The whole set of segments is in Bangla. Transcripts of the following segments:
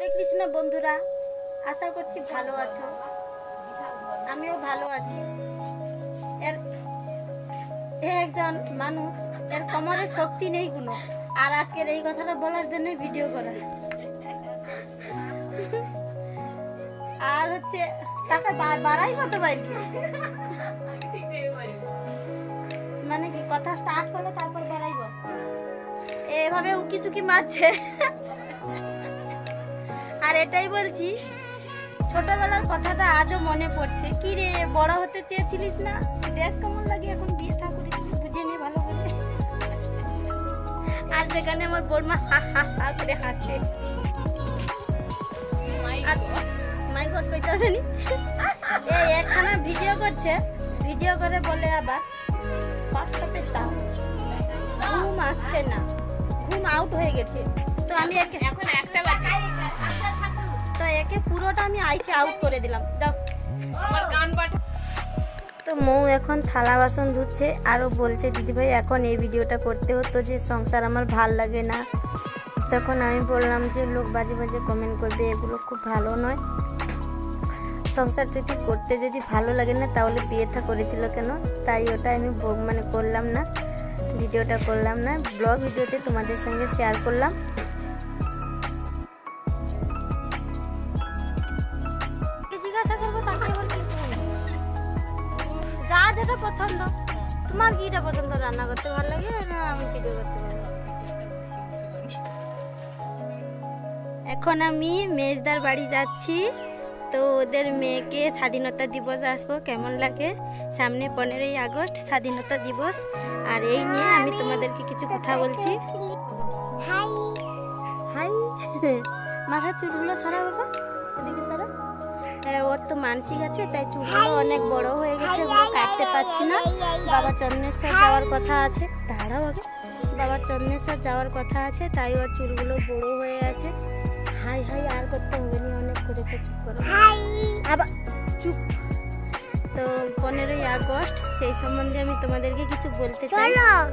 হরে কৃষ্ণ বন্ধুরা, আশা করছি ভালো আছো। আমিও ভালো আছি। একজন মানুষ, এর কোমরে শক্তি নেই কোনো, আর আজকের এই কথাটা বলার জন্য ভিডিও করা। আর হচ্ছে তাকে বাড়াই কত বাইর মানে কি কথা স্টার্ট করলে তারপর বাড়াইব, এভাবে উকি চুকি মারছে। আর এটাই বলছি, ছোটবেলার কথাটা আজও মনে পড়ছে। কি রে, বড় হতে চেয়েছিলিস না? দেখ কেমন লাগে এখন, বিয়ে থা করেছিস, বুঝে নে ভালো করে। আর যেখানে আমার বোরমা হা হা হা করে হাসছে। মাই গড কইতে হবে নি। এই একখানা ভিডিও করছে, ভিডিও করে বলে আবার হোয়াটসঅ্যাপে দাও, ঘুম আসছে না, ঘুম আউট হয়ে গেছে। তো আমি এখন একটা বাজে, তো একে পুরোটা আমি আইসে আউট করে দিলাম। দাও আমার গান পাঠ। তো মৌ এখন থালা বাসন ধুচ্ছে, আরও বলছে দিদিভাই এখন এই ভিডিওটা করতে হতো যে সংসার আমার ভাল লাগে না। তখন আমি বললাম যে লোক বাজে বাজে কমেন্ট করবে, এগুলো খুব ভালো নয়। সংসার যদি করতে যদি ভালো লাগে না তাহলে বিয়ে থা করেছিল কেন? তাই ওটা আমি মানে করলাম না, ভিডিওটা করলাম না, ব্লগ ভিডিওতে তোমাদের সঙ্গে শেয়ার করলাম। জিজ্ঞাসা করবো তাকে যা যেটা পছন্দ। তোমার কিটা পছন্দ? রান্না করতে ভালো লাগে না আমি ভিডিও করতে ভালো লাগে? এখন আমি মেজদার বাড়ি যাচ্ছি। তো ওদের মেয়েকে স্বাধীনতা দিবস আসবো, কেমন লাগে? সামনে 15ই আগস্ট স্বাধীনতা দিবস, আর এই নিয়ে আমি তোমাদেরকে কিছু কথা বলছি। হাই হাই, মাথা চুলগুলো সরা বাবা, এদিকে সরা। ওর তো মানসিক আছে, তাই চুলগুলো অনেক বড় হয়ে গেছে, ওগুলো কাটতে পারছি না। বাবা চন্দ্রেশ্বর যাওয়ার কথা আছে, দাঁড়াও আগে, বাবা চন্দ্রেশ্বর যাওয়ার কথা আছে, তাই ওর চুলগুলো বড় হয়ে আছে। হাই হাই আর করতে হবে না, অনেক করেছে, চুপ করো আবার, চুপ। তো 15ই আগস্ট, সেই সম্বন্ধে আমি তোমাদেরকে কিছু বলতে চাই।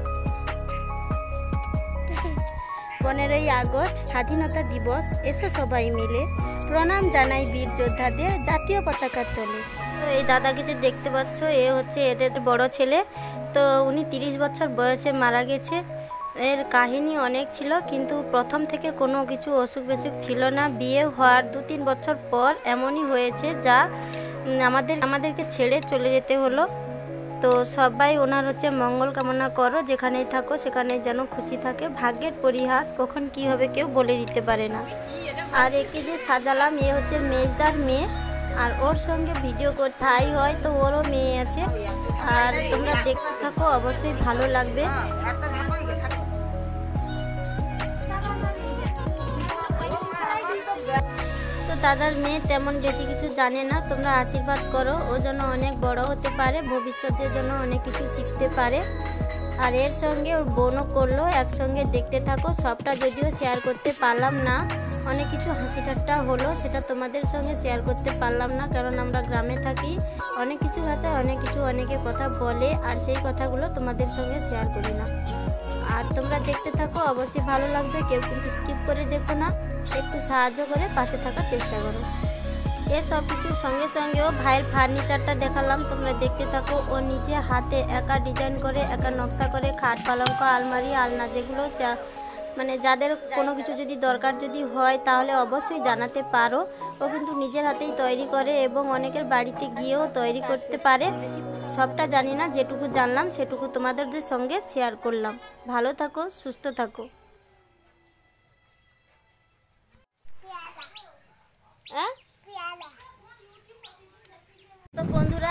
15ই আগস্ট স্বাধীনতা দিবস, এসো সবাই মিলে প্রণাম জানাই বীর যোদ্ধাদের, জাতীয় পতাকা তোলে। তো এই দাদাকে যে দেখতে পাচ্ছ, এ হচ্ছে এদের বড় ছেলে। তো উনি 30 বছর বয়সে মারা গেছে। এর কাহিনী অনেক ছিল, কিন্তু প্রথম থেকে কোনো কিছু অসুখ বিসুখ ছিল না। বিয়ে হওয়ার 2-3 বছর পর এমনই হয়েছে যা আমাদেরকে ছেড়ে চলে যেতে হলো। তো সবাই ওনার হচ্ছে মঙ্গল কামনা করো, যেখানেই থাকো সেখানেই যেন খুশি থাকে। ভাগ্যের পরিহাস, কখন কি হবে কেউ বলে দিতে পারে না। আর একে যে সাজালাম, এ হচ্ছে মেজদার মেয়ে, আর ওর সঙ্গে ভিডিও করছে। ছাই হয় তো ওরও মেয়ে আছে, আর তোমরা দেখতে থাকো, অবশ্যই ভালো লাগবে। তো দাদার মেয়ে তেমন বেশি কিছু জানে না, তোমরা আশীর্বাদ করো, ও যেন অনেক বড় হতে পারে, ভবিষ্যতের জন্য অনেক কিছু শিখতে পারে। আর এর সঙ্গে ওর বোনও করলো, একসঙ্গে দেখতে থাকো। সবটা যদিও শেয়ার করতে পারলাম না, অনেক কিছু হাসি ঠাট্টা হলো, সেটা তোমাদের সঙ্গে শেয়ার করতে পারলাম না, কারণ আমরা গ্রামে থাকি। অনেক কিছু ভাষায় অনেক কিছু অনেকে কথা বলে, আর সেই কথাগুলো তোমাদের সঙ্গে শেয়ার করি না। আর তোমরা দেখতে থাকো, অবশ্যই ভালো লাগবে। কেউ কিন্তু স্কিপ করে দেখো না, একটু সাহায্য করে পাশে থাকার চেষ্টা করো। এসব কিছুর সঙ্গে সঙ্গেও ভাইয়ের ফার্নিচারটা দেখালাম, তোমরা দেখতে থাকো। ও নিজে হাতে একা ডিজাইন করে, একা নকশা করে খাট, পালঙ্ক, আলমারি, আলনা, যেগুলো মানে যাদের কোনো কিছু যদি দরকার যদি হয় তাহলে অবশ্যই জানাতে পারো। ও কিন্তু নিজের হাতেই তৈরি করে এবং অনেকের বাড়িতে গিয়েও তৈরি করতে পারে। সবটা জানি না, যেটুকু জানলাম সেটুকু তোমাদের সঙ্গে শেয়ার করলাম। ভালো থাকো, সুস্থ থাকো। তো বন্ধুরা,